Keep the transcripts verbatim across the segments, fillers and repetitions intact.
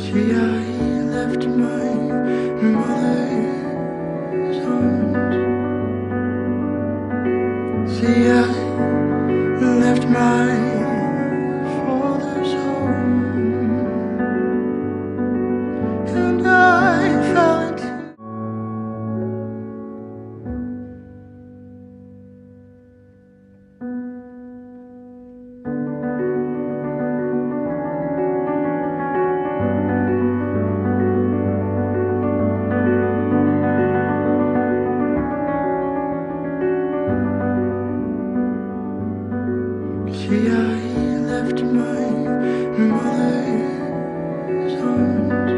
See, I left my mother's arms. See, I left my father's home, and I fell into See, I left my mother's arms.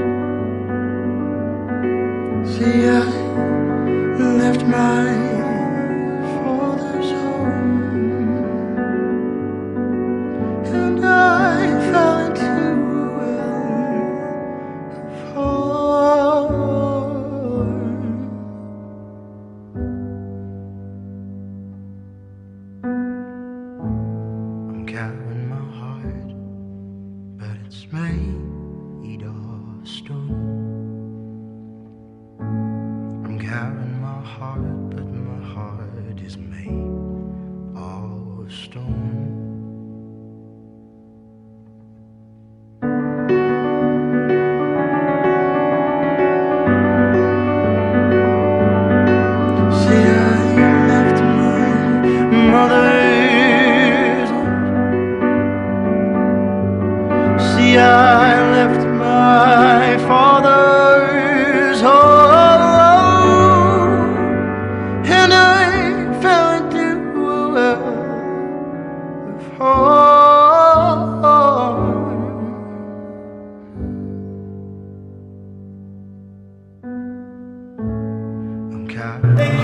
See, I left my father's home, and I fell into a well of harm. I'm carrying my heart, but it's made of stone. I'm carrying my heart, but my heart is made of stone. See, I left my mother's arms. See, I left my father's home, and I fell into a well of harm. I'm carrying